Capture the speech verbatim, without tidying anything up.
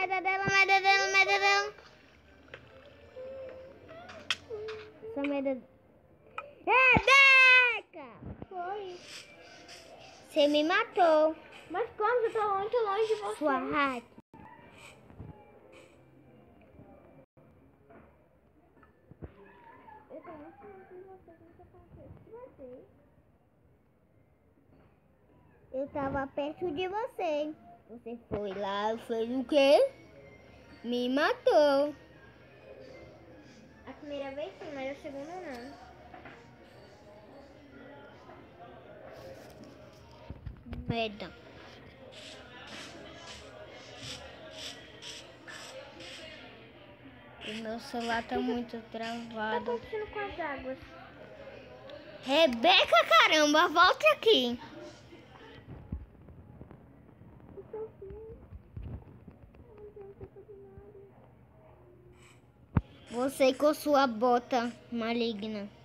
merda dela, merda dela, merda dela. Essa merda... Rebeca! Foi. Você me matou. Mas como? Eu tô muito longe de você. Sua hack. Eu tô muito longe de você. O que aconteceu com você? Eu tava perto de você. Você foi lá e fez o quê? Me matou. A primeira vez sim, mas a segunda não. Merda. O meu celular tá muito O que tá travado. acontecendo com as águas? Rebeca, caramba, volta aqui. Você com sua bota maligna.